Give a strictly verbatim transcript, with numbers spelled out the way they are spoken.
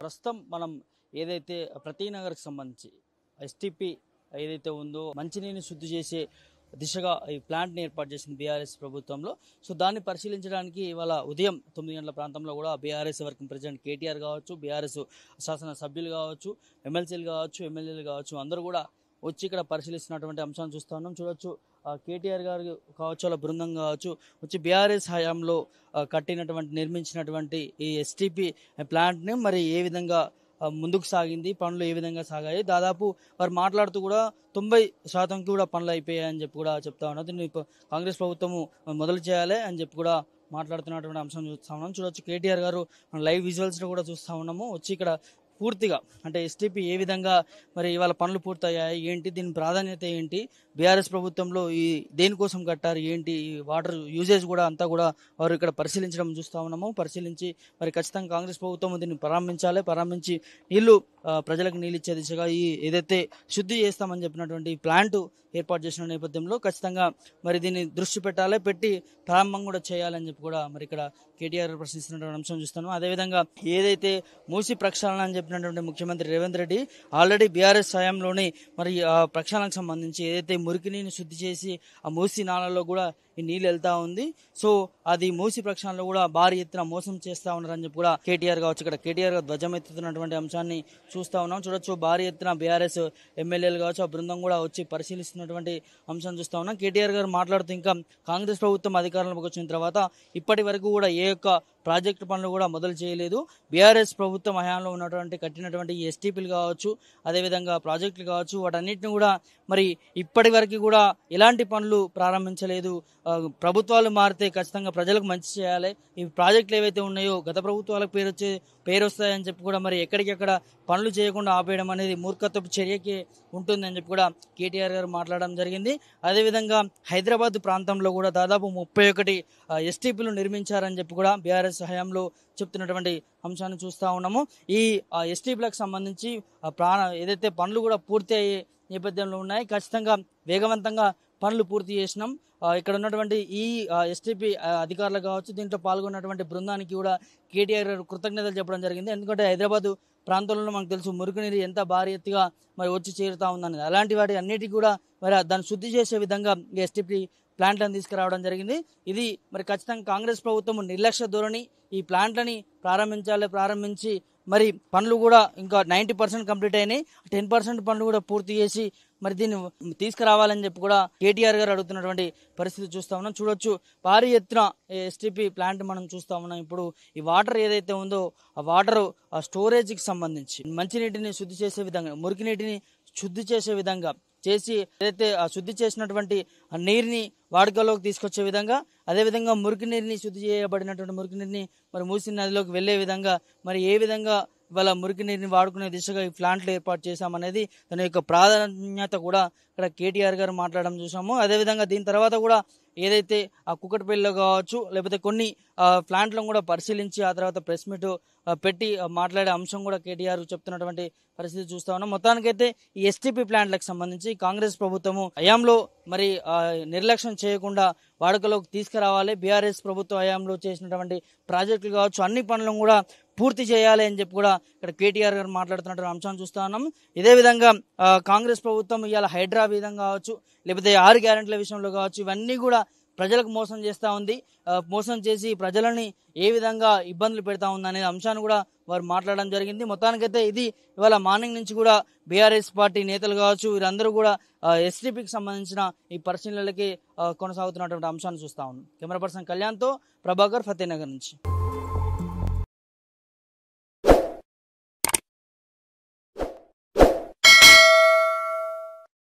ప్రస్తుతం మనం ఏదైతే ప్రతి నగర్కి సంబంధించి ఎస్టీపీ ఏదైతే ఉందో మంచినీటిని శుద్ధి చేసే దిశగా ఈ ప్లాంట్ని ఏర్పాటు చేసింది బీఆర్ఎస్ ప్రభుత్వంలో. సో దాన్ని పరిశీలించడానికి ఇవాళ ఉదయం తొమ్మిది గంటల ప్రాంతంలో కూడా బీఆర్ఎస్ వర్కింగ్ ప్రెసిడెంట్ కేటీఆర్ కావచ్చు, బీఆర్ఎస్ శాసన సభ్యులు కావచ్చు, ఎమ్మెల్సీలు కావచ్చు, ఎమ్మెల్యేలు కావచ్చు, అందరూ కూడా వచ్చి ఇక్కడ పరిశీలిస్తున్నటువంటి అంశాన్ని చూస్తూ ఉన్నాం. చూడొచ్చు కేటీఆర్ గారు కావచ్చు, వాళ్ళ బృందం కావచ్చు వచ్చి బీఆర్ఎస్ హయాంలో కట్టినటువంటి నిర్మించినటువంటి ఈ ఎస్టీపీ ప్లాంట్ని మరి ఏ విధంగా ముందుకు సాగింది, పనులు ఏ విధంగా సాగాయి, దాదాపు వారు మాట్లాడుతూ కూడా తొంభై శాతంకి కూడా పనులు అయిపోయాయని చెప్పి కూడా చెప్తా ఉన్నారు. దీన్ని కాంగ్రెస్ ప్రభుత్వము మొదలు చేయాలి అని చెప్పి కూడా మాట్లాడుతున్నటువంటి అంశం చూస్తా ఉన్నాం. చూడొచ్చు కేటీఆర్ గారు లైవ్ విజువల్స్ కూడా చూస్తూ ఉన్నాము. వచ్చి ఇక్కడ పూర్తిగా అంటే ఎస్టీపీ ఏ విధంగా మరి ఇవాళ పనులు పూర్తయ్యాయి, ఏంటి దీని ప్రాధాన్యత ఏంటి, బీఆర్ఎస్ ప్రభుత్వంలో ఈ దేనికోసం కట్టారు, ఏంటి వాటర్ యూజేజ్ కూడా అంతా కూడా వారు ఇక్కడ పరిశీలించడం చూస్తూ ఉన్నాము. పరిశీలించి మరి ఖచ్చితంగా కాంగ్రెస్ ప్రభుత్వం దీన్ని ప్రారంభించాలి, ప్రారంభించి నీళ్లు ప్రజలకు నీళ్ళు ఇచ్చే దిశగా ఈ ఏదైతే శుద్ధి చేస్తామని చెప్పినటువంటి ప్లాంట్ ఏర్పాటు చేసిన నేపథ్యంలో ఖచ్చితంగా మరి దీన్ని దృష్టి పెట్టాలి, పెట్టి ప్రారంభం కూడా చేయాలని చెప్పి కూడా మరి ఇక్కడ కేటీఆర్ ప్రశ్నిస్తున్నటువంటి అంశం చూస్తాను. అదేవిధంగా ఏదైతే మూసి ప్రక్షాళన అని చెప్పినటువంటి ముఖ్యమంత్రి రేవంత్ రెడ్డి ఆల్రెడీ బీఆర్ఎస్ హయాంలోనే మరి ఆ ప్రక్షాళనకు సంబంధించి ఏదైతే మురికి నీటిని శుద్ధి చేసి ఆ మూసి నాళాల్లో కూడా ఈ నీళ్ళు వెళ్తా ఉంది. సో అది మూసి ప్రక్షాళనలో కూడా భారీ ఎత్తున మోసం చేస్తా ఉన్నారని చెప్పి కూడా కేటీఆర్ కావచ్చు ఇక్కడ కేటీఆర్ ధ్వజం ఎత్తుతున్నటువంటి అంశాన్ని చూస్తా ఉన్నాం. చూడొచ్చు భారీ ఎత్తున బీఆర్ఎస్ ఎమ్మెల్యేలు కావచ్చు ఆ బృందం కూడా వచ్చి పరిశీలిస్తున్నటువంటి అంశాన్ని చూస్తా ఉన్నాం. కేటీఆర్ గారు మాట్లాడుతూ ఇంకా కాంగ్రెస్ ప్రభుత్వం అధికారంలోకి వచ్చిన తర్వాత ఇప్పటి వరకు కూడా ఏ యొక్క ప్రాజెక్టు పనులు కూడా మొదలు చేయలేదు. బీఆర్ఎస్ ప్రభుత్వం హయాంలో ఉన్నటువంటి కట్టినటువంటి ఈ ఎస్టీపీలు కావచ్చు, అదేవిధంగా ప్రాజెక్టులు కావచ్చు, వాటన్నిటిని కూడా మరి ఇప్పటి వరకు కూడా ఎలాంటి పనులు ప్రారంభించలేదు. ప్రభుత్వాలు మారితే ఖచ్చితంగా ప్రజలకు మంచి చేయాలి, ఈ ప్రాజెక్టులు ఏవైతే ఉన్నాయో గత ప్రభుత్వాలకు పేరు వచ్చే పేరు వస్తాయని చెప్పి కూడా మరి ఎక్కడికెక్కడ పనులు చేయకుండా ఆపేయడం అనేది మూర్ఖత్వపు చర్యకి ఉంటుందని చెప్పి కూడా కేటీఆర్ గారు మాట్లాడడం జరిగింది. అదేవిధంగా హైదరాబాద్ ప్రాంతంలో కూడా దాదాపు ముప్పై ఒకటి ఎస్టీపీలు నిర్మించారని చెప్పి కూడా బీఆర్ఎస్ హయాంలో చెప్తున్నటువంటి అంశాన్ని చూస్తూ ఉన్నాము. ఈ ఎస్టీపీలకు సంబంధించి ప్రాణ ఏదైతే పనులు కూడా పూర్తి అయ్యే నేపథ్యంలో ఉన్నాయి. ఖచ్చితంగా వేగవంతంగా పనులు పూర్తి చేసినాం. ఇక్కడ ఉన్నటువంటి ఈ ఎస్టీపీ అధికారులు కావచ్చు, దీంట్లో పాల్గొన్నటువంటి బృందానికి కూడా కేటీఆర్ కృతజ్ఞతలు చెప్పడం జరిగింది. ఎందుకంటే హైదరాబాద్ ప్రాంతంలో మనకు తెలుసు మురుగునీరు ఎంత భారీ ఎత్తుగా మరి వచ్చి చేరుతా ఉందని, అలాంటి వాటి అన్నిటికీ కూడా మరి దాన్ని శుద్ధి చేసే విధంగా ఎస్టీపీ ప్లాంట్లను తీసుకురావడం జరిగింది. ఇది మరి ఖచ్చితంగా కాంగ్రెస్ ప్రభుత్వం నిర్లక్ష్య ధోరణి, ఈ ప్లాంట్లని ప్రారంభించాలి, ప్రారంభించి మరి పనులు కూడా ఇంకా నైంటీ పర్సెంట్ కంప్లీట్ అయినాయి, టెన్ పర్సెంట్ పనులు కూడా పూర్తి చేసి మరి దీన్ని తీసుకురావాలని చెప్పి కూడా కేటీఆర్ గారు అడుగుతున్నటువంటి పరిస్థితి చూస్తా ఉన్నాం. చూడొచ్చు భారీ ఎత్తున ఎస్టీపీ ప్లాంట్ మనం చూస్తా ఉన్నాం. ఇప్పుడు ఈ వాటర్ ఏదైతే ఉందో ఆ వాటర్ ఆ స్టోరేజ్కి సంబంధించి మంచినీటిని శుద్ధి చేసే విధంగా, మురికి నీటిని శుద్ధి చేసే విధంగా చేసి ఏదైతే ఆ శుద్ధి చేసినటువంటి ఆ నీరుని వాడుకలోకి తీసుకొచ్చే విధంగా, అదేవిధంగా మురికి నీరుని శుద్ధి చేయబడినటువంటి మురికి నీరుని మరి మూసి నదిలోకి వెళ్లే విధంగా మరి ఏ విధంగా ఇవాళ మురికి నీరుని వాడుకునే దిశగా ఈ ప్లాంట్లు ఏర్పాటు చేశామనేది దాని యొక్క ప్రాధాన్యత కూడా ఇక్కడ కేటీఆర్ గారు మాట్లాడడం చూసాము. అదేవిధంగా దీని తర్వాత కూడా ఏదైతే ఆ కుక్కటిపల్లిలో కావచ్చు లేకపోతే కొన్ని ప్లాంట్లను కూడా పరిశీలించి ఆ తర్వాత ప్రెస్ మీట్ పెట్టి మాట్లాడే అంశం కూడా కేటీఆర్ చెప్తున్నటువంటి పరిస్థితి చూస్తా ఉన్నాం. మొత్తానికైతే ఈ ఎస్టీపీ ప్లాంట్లకు సంబంధించి కాంగ్రెస్ ప్రభుత్వము హయాంలో మరి నిర్లక్ష్యం చేయకుండా వాడుకలోకి తీసుకురావాలి, బీఆర్ఎస్ ప్రభుత్వ హయాంలో చేసినటువంటి ప్రాజెక్టులు కావచ్చు అన్ని పనులను కూడా పూర్తి చేయాలి అని చెప్పి కూడా ఇక్కడ కేటీఆర్ గారు మాట్లాడుతున్నటువంటి అంశాన్ని చూస్తా ఉన్నాం. ఇదే విధంగా కాంగ్రెస్ ప్రభుత్వం ఇవాళ హైడ్రా విధంగా కావచ్చు లేకపోతే ఆరు గ్యారెంటీల విషయంలో కావచ్చు ఇవన్నీ కూడా ప్రజలకు మోసం చేస్తూ ఉంది. మోసం చేసి ప్రజలని ఏ విధంగా ఇబ్బందులు పెడతా ఉంది అనే అంశాన్ని కూడా వారు మాట్లాడడం జరిగింది. మొత్తానికైతే ఇది ఇవాళ మార్నింగ్ నుంచి కూడా బీఆర్ఎస్ పార్టీ నేతలు కావచ్చు వీరందరూ కూడా ఎస్టీపీకి సంబంధించిన ఈ పరిశీలనలకి కొనసాగుతున్నటువంటి అంశాన్ని చూస్తా ఉన్నాం. కెమెరా పర్సన్ కళ్యాణ్తో ప్రభాకర్, ఫతేనగర్ నుంచి.